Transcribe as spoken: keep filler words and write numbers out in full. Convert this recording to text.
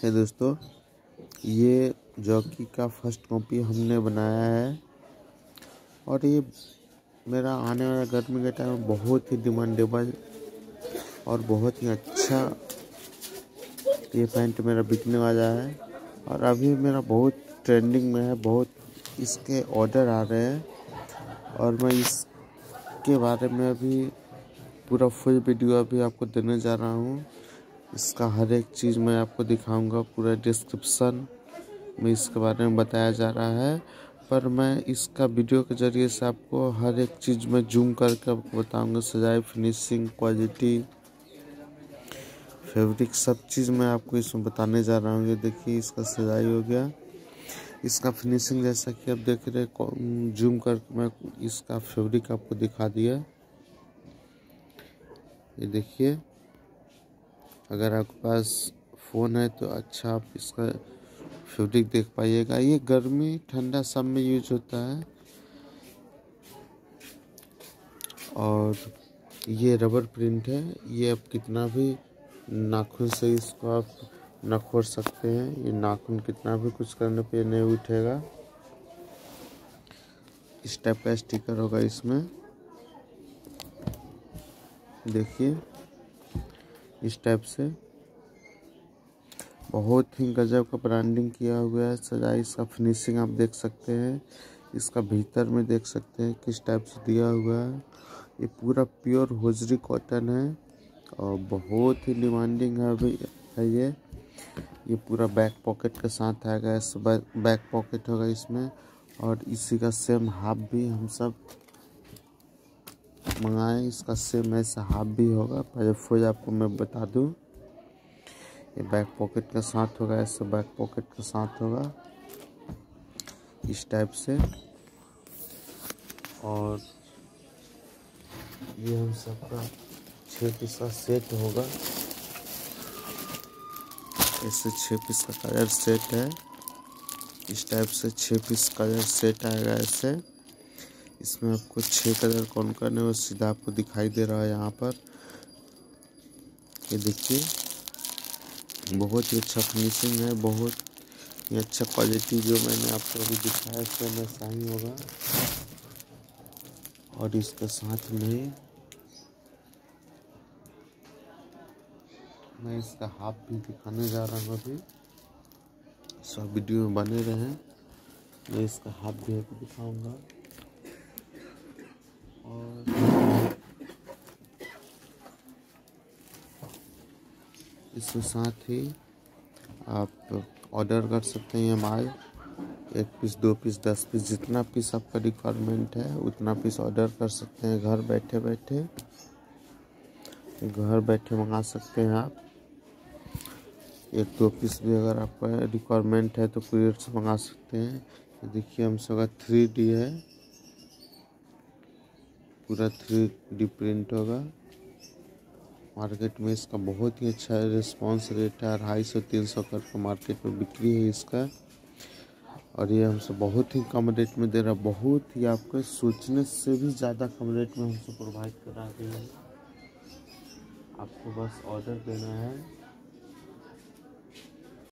है दोस्तों, ये जॉकी का फर्स्ट कॉपी हमने बनाया है और ये मेरा आने वाला गर्मी के टाइम में बहुत ही डिमांडेबल और बहुत ही अच्छा ये पैंट मेरा बिकने वाला है। और अभी मेरा बहुत ट्रेंडिंग में है, बहुत इसके ऑर्डर आ रहे हैं और मैं इसके बारे में अभी पूरा फुल वीडियो अभी आपको देने जा रहा हूँ। इसका हर एक चीज़ मैं आपको दिखाऊंगा, पूरा डिस्क्रिप्शन में इसके बारे में बताया जा रहा है। पर मैं इसका वीडियो के ज़रिए से आपको हर एक चीज़ में जूम करके आपको बताऊंगा, सजाई, फिनिशिंग, क्वालिटी, फैब्रिक, सब चीज़ मैं आपको इसमें बताने जा रहा हूँ। ये देखिए इसका सजाई हो गया, इसका फिनिशिंग जैसा कि आप देख रहे हैं, जूम करके मैं इसका फैब्रिक आपको दिखा दिया। ये देखिए, अगर आपके पास फ़ोन है तो अच्छा आप इसका फैब्रिक देख पाइएगा। ये गर्मी ठंडा सब में यूज होता है। और ये रबर प्रिंट है, ये आप कितना भी नाखून से इसको आप नखोर सकते हैं। ये नाखून कितना भी कुछ करने पे नहीं उठेगा। इस टाइप का स्टिकर होगा इसमें, देखिए इस टाइप से बहुत ही गजब का ब्रांडिंग किया हुआ है। सजाई, इसका फिनिशिंग आप देख सकते हैं, इसका भीतर में देख सकते हैं किस टाइप से दिया हुआ है। ये पूरा प्योर होजरी कॉटन है और बहुत ही डिमांडिंग है अभी है ये ये पूरा बैक पॉकेट के साथ आएगा। इस बैक पॉकेट होगा इसमें और इसी का सेम हाफ भी हम सब मंगाए, इसका सेम ऐसा हाफ भी होगा। पहले फुल आपको मैं बता दूं, ये बैक पॉकेट के साथ होगा, ऐसे बैक पॉकेट के साथ होगा इस टाइप से। और ये हम सबका छः पीस का सेट होगा, ऐसे छः पीस का कलर सेट है। इस टाइप से छः पीस कलर सेट आएगा ऐसे। इसमें आपको छः कलर कौन कौन है वो सीधा आपको दिखाई दे रहा है यहाँ पर। ये देखिए, बहुत ही अच्छा फिनिशिंग है, बहुत ही अच्छा क्वालिटी जो मैंने आपको अभी दिखाया उसमें वैसा ही होगा। और इसके साथ में मैं इसका हाफ भी दिखाने जा रहा हूँ अभी, सब वीडियो में बने रहे। मैं इसका हाफ भी आपको दिखाऊंगा। और इसके साथ ही आप ऑर्डर कर सकते हैं माल, एक पीस, दो पीस, दस पीस, जितना पीस आपका रिक्वायरमेंट है उतना पीस ऑर्डर कर सकते हैं। घर बैठे बैठे घर बैठे मंगा सकते हैं आप। एक दो पीस भी अगर आपका रिक्वायरमेंट है तो कुरियर से मंगा सकते हैं। ये देखिए हम सबका थ्री डी है, पूरा थ्री डी प्रिंट होगा। मार्केट में इसका बहुत ही अच्छा रिस्पांस रेट है, अढ़ाई सौ तीन सौ करके मार्केट में बिक्री है इसका। और ये हमसे बहुत ही कम रेट में दे रहा है, बहुत ही आपके सोचने से भी ज़्यादा कम रेट में हमसे प्रोवाइड करा रहे हैं। आपको बस ऑर्डर देना है